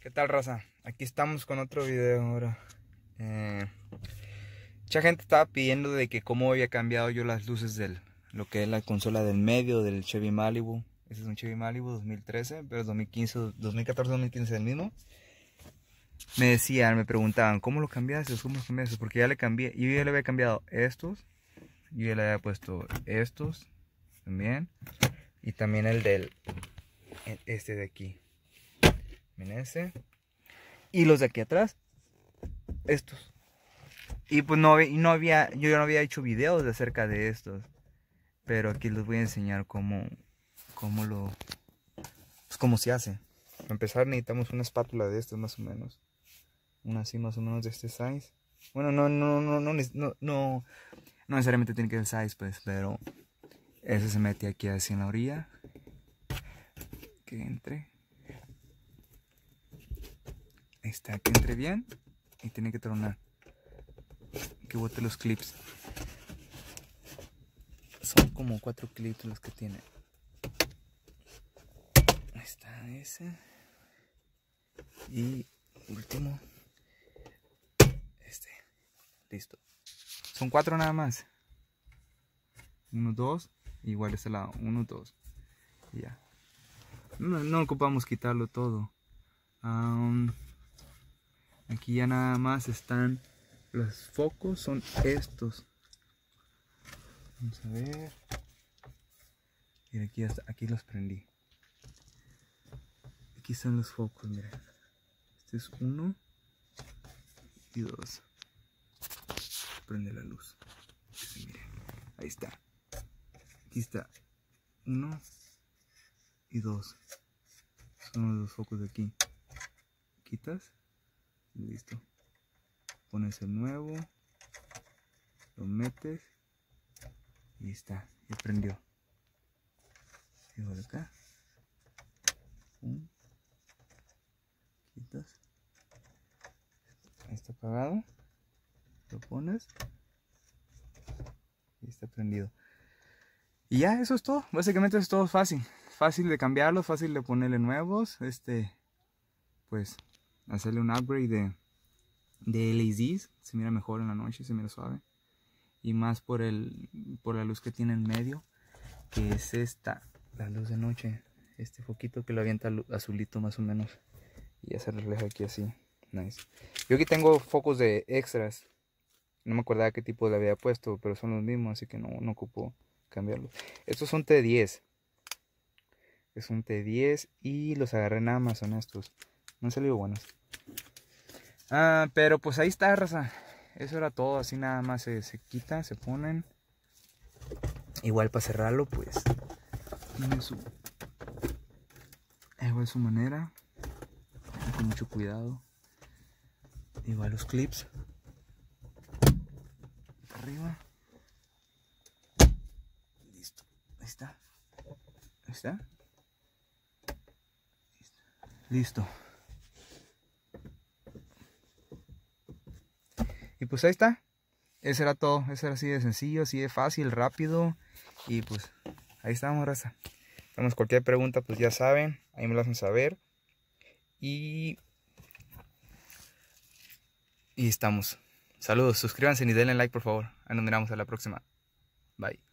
¿Qué tal, raza? Aquí estamos con otro video ahora. Mucha gente estaba pidiendo de que cómo había cambiado yo las luces de lo que es la consola del medio del Chevy Malibu. Ese es un Chevy Malibu 2013, pero 2015, 2014-2015 el mismo. Me preguntaban, ¿cómo lo cambiaste? ¿Cómo lo cambiaste? Porque ya le cambié, yo ya le había cambiado estos, yo ya le había puesto estos también, y también el del, este de aquí. Miren ese. Y los de aquí atrás, estos. Y pues yo no había hecho videos acerca de estos. Pero aquí les voy a enseñar cómo se hace. Para empezar necesitamos una espátula de estas más o menos. Una así más o menos de este size. Bueno, no necesariamente tiene que ser el size, pues, pero ese se mete aquí así en la orilla. Que entre. Ahí está, que entre bien. Y tiene que tronar. Que bote los clips. Son como 4 clips los que tiene. Ahí está ese. Y último. Este. Listo. Son 4 nada más. 1, 2. Igual este lado. 1, 2. Y ya. No ocupamos quitarlo todo. Aquí ya nada más están los focos. Son estos. Vamos a ver. Y aquí los prendí. Aquí están los focos, miren. Este es 1 y 2. Prende la luz. Miren, ahí está. Aquí está 1 y 2. Son los focos de aquí. Quitas y listo. Pones el nuevo, lo metes y está. Ya prendió. Llevo de acá. Quitas. Ahí está apagado. Lo pones y está prendido. Y ya, eso es todo. Básicamente es todo fácil. Fácil de cambiarlos, fácil de ponerle nuevos. Pues hacerle un upgrade de LEDs. Se mira mejor en la noche, se mira suave. Y más por la luz que tiene en medio, que es esta, la luz de noche. Este foquito que lo avienta azulito más o menos. Y ya se refleja aquí así. Nice. Yo aquí tengo focos de extras. No me acordaba qué tipo le había puesto, pero son los mismos, así que no ocupo cambiarlos. Estos son T10. Es un T10 y los agarré en Amazon estos. No han salido buenos. Pero pues ahí está, raza. Eso era todo, así nada más se quita, se ponen. Igual para cerrarlo, pues tiene igual su manera. Con mucho cuidado. Igual los clips. Arriba. Listo. Ahí está. Ahí está. Listo. Y pues ahí está. Eso era todo. Eso era así de sencillo, así de fácil, rápido. Y pues ahí estamos, raza. Tenemos cualquier pregunta, pues ya saben. Ahí me lo hacen saber. Y estamos. Saludos. Suscríbanse y denle like, por favor. Ahí nos miramos a la próxima. Bye.